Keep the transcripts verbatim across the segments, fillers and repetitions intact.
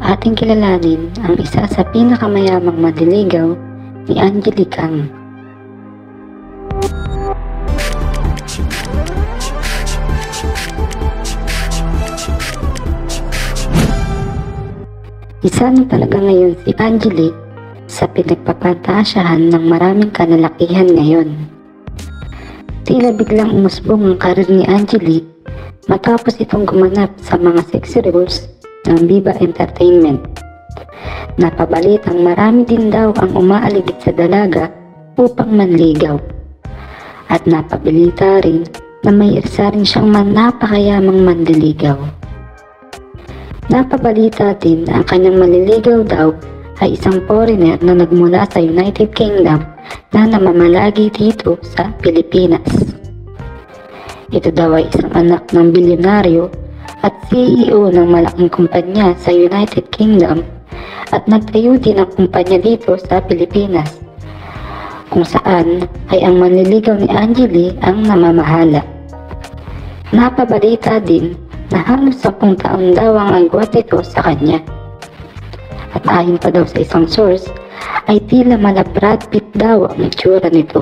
Ating kilalanin ang isa sa pinakamayamang manliligaw ni Angelique Ang. Isa na talaga ngayon si Angelique sa pinagpapantasyahan ng maraming kalalakihan ngayon. Tila biglang umusbong ang karir ni Angelique matapos itong gumanap sa mga sexy roles ng Viva Entertainment. Napabalitang marami din daw ang umaaligid sa dalaga upang manligaw. At napabalita rin na may isa rin siyang man napakayamang manliligaw. Napabalita din na ang kanyang manliligaw daw ay isang foreigner na nagmula sa United Kingdom na namamalagi dito sa Pilipinas. Ito daw ay isang anak ng bilyonaryo at C E O ng malaking kumpanya sa United Kingdom at nagtayo din ang kumpanya dito sa Pilipinas, kung saan ay ang manliligaw ni Angelique ang namamahala. Napabalita din na halos sampung taon daw ang agwat ito sa kanya. At ayon pa daw sa isang source, ay tila mala Brad Pitt daw ang itsura nito.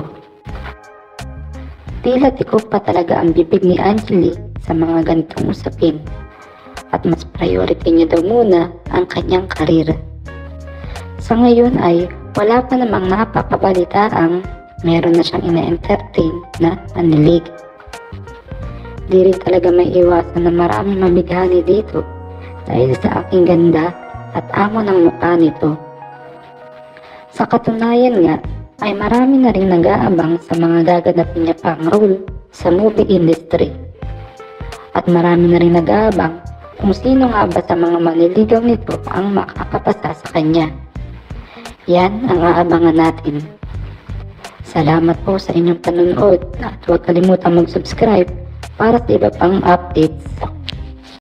Tila tikop pa talaga ang bibig ni Angelique sa mga ganitong usapin at mas priority niya daw muna ang kanyang karir. Sa ngayon ay wala pa namang napapabalitaang meron na siyang ina-entertain na manlilig. Di rin talaga may iwasan na marami mabighani dito dahil sa aking ganda at amo ng mukha nito. Sa katunayan nga ay marami na rin nag-aabang sa mga gaganapin niya pang role sa movie industry. At marami na rin nag-aabang kung sino nga ba sa mga manliligaw nito ang makakapasa sa kanya. Yan ang aabangan natin. Salamat po sa inyong panonood at huwag kalimutang mag-subscribe para sa iba pang updates.